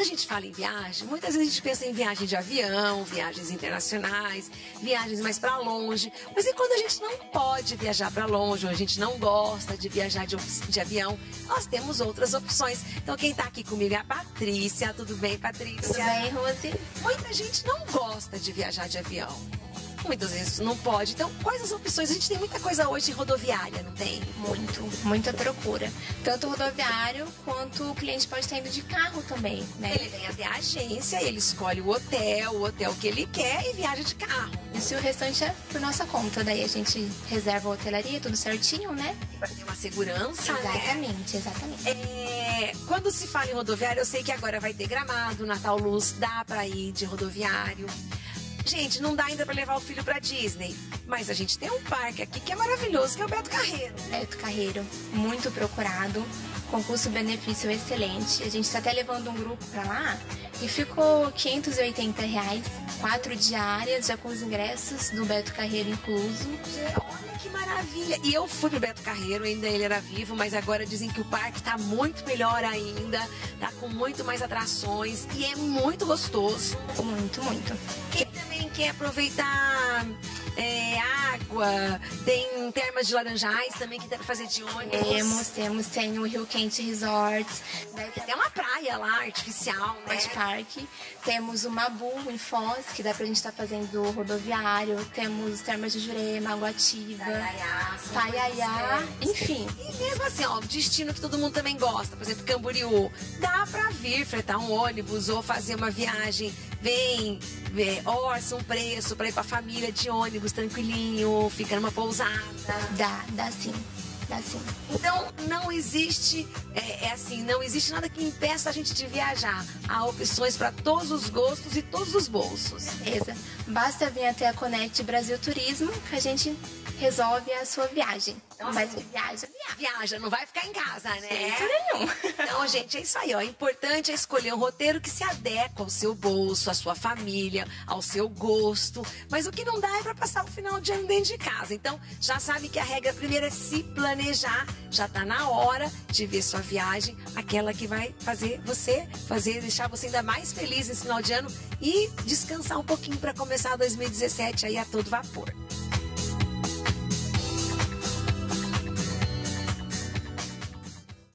a gente fala em viagem, muitas vezes a gente pensa em viagem de avião, viagens internacionais, viagens mais para longe. Mas e quando a gente não pode viajar para longe, ou a gente não gosta de viajar de avião, nós temos outras opções. Então quem tá aqui comigo é a Patrícia. Tudo bem, Patrícia? Tudo bem, Rose? Muita gente não gosta de viajar de avião. Muitas vezes não pode. Então, quais as opções? A gente tem muita coisa hoje rodoviária, não tem? Muita procura. Tanto rodoviário, quanto o cliente pode estar indo de carro também, né? Ele vem até a agência, ele escolhe o hotel que ele quer e viaja de carro. Isso e o restante é por nossa conta. Daí a gente reserva a hotelaria, tudo certinho, né? Para ter uma segurança, exatamente, né? Exatamente. Quando se fala em rodoviário, eu sei que agora vai ter Gramado, Natal Luz, dá para ir de rodoviário. Gente, não dá ainda para levar o filho para Disney, mas a gente tem um parque aqui que é maravilhoso, que é o Beto Carreiro. Beto Carreiro, muito procurado, com custo-benefício excelente. A gente está até levando um grupo para lá e ficou R$580, 4 diárias, já com os ingressos do Beto Carreiro incluso. Olha que maravilha! E eu fui pro Beto Carreiro, ainda ele era vivo, mas agora dizem que o parque tá muito melhor ainda, tá com muito mais atrações e é muito gostoso. Muito. Quem também quer aproveitar água, tem termas de Laranjais também que dá pra fazer de ônibus. Tem o Rio Quente Resorts. Daí tem até uma praia lá, artificial, né? Beach Park. Temos o Mabu em Foz, que dá pra gente estar fazendo rodoviário. Temos termas de Jurema, Água-Ativa, Paiaiá, enfim. E mesmo assim, ó, o destino que todo mundo também gosta, por exemplo, Camboriú, dá pra vir fretar um ônibus ou fazer uma viagem, orça um preço pra ir com a família de ônibus tranquilinho, fica numa pousada. Dá sim. Então não existe, não existe nada que impeça a gente de viajar. Há opções para todos os gostos e todos os bolsos. Beleza. Basta vir até a Connect Brasil Turismo que a gente resolve a sua viagem. Mas viaja, não vai ficar em casa, né? Jeito nenhum. Então, gente, é isso aí, ó. O importante é escolher um roteiro que se adequa ao seu bolso, à sua família, ao seu gosto. Mas o que não dá é para passar o final de ano dentro de casa. Então, já sabe que a regra primeira é se planejar. Já tá na hora de ver sua viagem, aquela que vai deixar você ainda mais feliz nesse final de ano e descansar um pouquinho para começar 2017 aí a todo vapor.